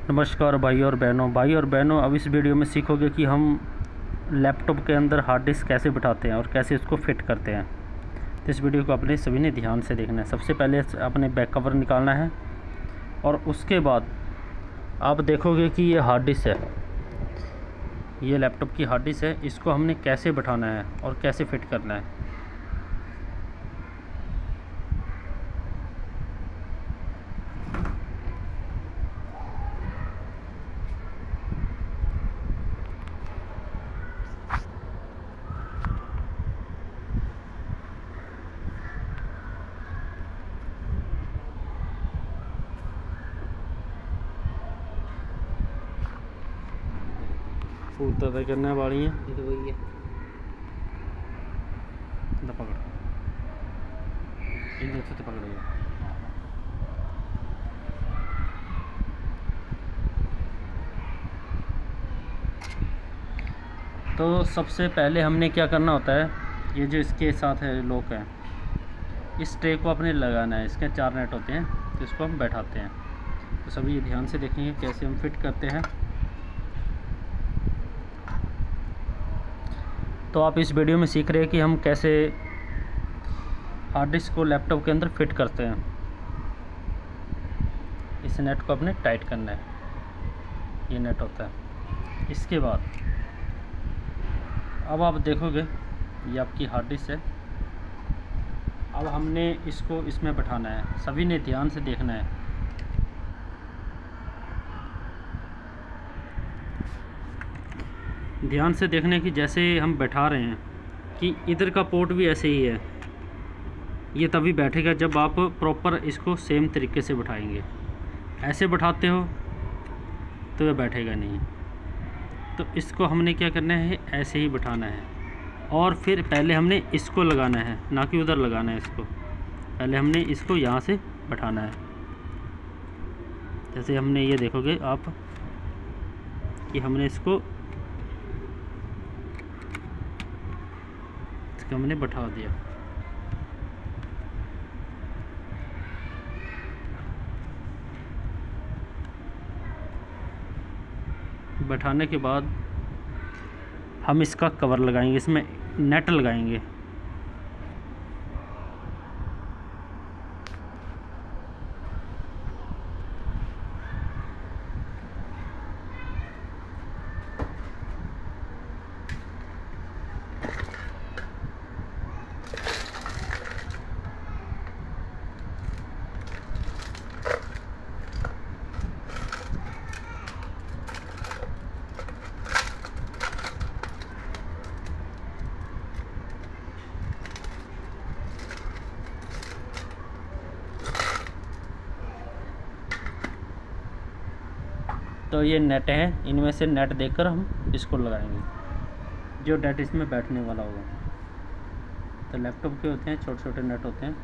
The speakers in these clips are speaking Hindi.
नमस्कार भाई और बहनों, अब इस वीडियो में सीखोगे कि हम लैपटॉप के अंदर हार्ड डिस्क कैसे बिठाते हैं और कैसे इसको फिट करते हैं। तो इस वीडियो को अपने सभी ने ध्यान से देखना है। सबसे पहले अपने बैक कवर निकालना है और उसके बाद आप देखोगे कि ये हार्ड डिस्क है, ये लैपटॉप की हार्ड डिस्क है। इसको हमने कैसे बिठाना है और कैसे फिट करना है। पूरा तय करने वाली है, ये तो वही है। पकड़ इन से पकड़ेगा। तो सबसे पहले हमने क्या करना होता है, ये जो इसके साथ है लॉक है, इस ट्रे को अपने लगाना है। इसके 4 नेट होते हैं, तो इसको हम बैठाते हैं। तो सभी ये ध्यान से देखेंगे कैसे हम फिट करते हैं। तो आप इस वीडियो में सीख रहे हैं कि हम कैसे हार्ड डिस्क को लैपटॉप के अंदर फिट करते हैं। इस नेट को अपने टाइट करना है, ये नेट होता है। इसके बाद अब आप देखोगे ये आपकी हार्ड डिस्क है। अब हमने इसको इसमें बैठाना है। सभी ने ध्यान से देखना है। ध्यान से देखने की, जैसे हम बैठा रहे हैं कि इधर का पोर्ट भी ऐसे ही है। ये तभी बैठेगा जब आप प्रॉपर इसको सेम तरीके से बैठाएंगे। ऐसे बैठाते हो तो ये बैठेगा नहीं। तो इसको हमने क्या करना है, ऐसे ही बैठाना है। और फिर पहले हमने इसको लगाना है, ना कि उधर लगाना है इसको। पहले हमने इसको यहाँ से बैठाना है। जैसे हमने ये देखोगे आप कि हमने इसको हमने बैठा दिया। बैठाने के बाद हम इसका कवर लगाएंगे, इसमें नेट लगाएंगे। तो ये नेट हैं, इनमें से नेट देकर हम इसको लगाएंगे, जो नेट इसमें बैठने वाला होगा। तो लैपटॉप के होते हैं छोटे छोटे नेट होते हैं।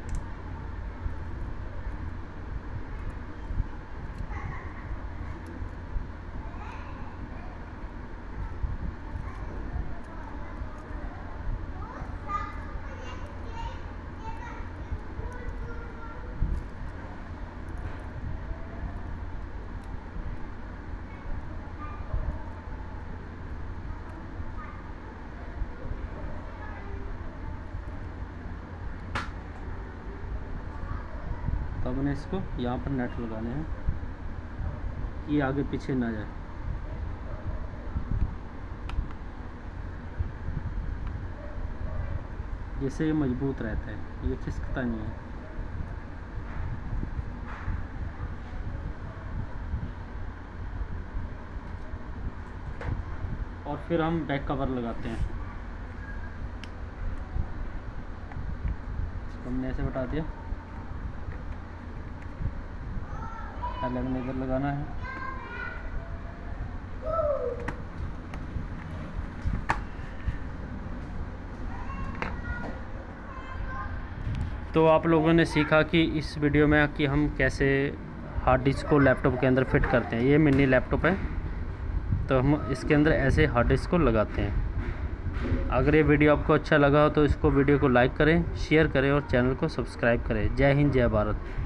तो हमने इसको यहाँ पर नेट लगाने हैं, ये आगे पीछे ना जाए। जिससे ये मजबूत रहता है, ये खिसकता नहीं है। और फिर हम बैक कवर लगाते हैं। इसको हमने ऐसे बता दिया। पहले हमने इधर लगाना है। तो आप लोगों ने सीखा कि इस वीडियो में कि हम कैसे हार्ड डिस्क को लैपटॉप के अंदर फिट करते हैं। ये मिनी लैपटॉप है, तो हम इसके अंदर ऐसे हार्ड डिस्क को लगाते हैं। अगर ये वीडियो आपको अच्छा लगा हो तो इसको वीडियो को लाइक करें, शेयर करें और चैनल को सब्सक्राइब करें। जय हिंद, जय भारत।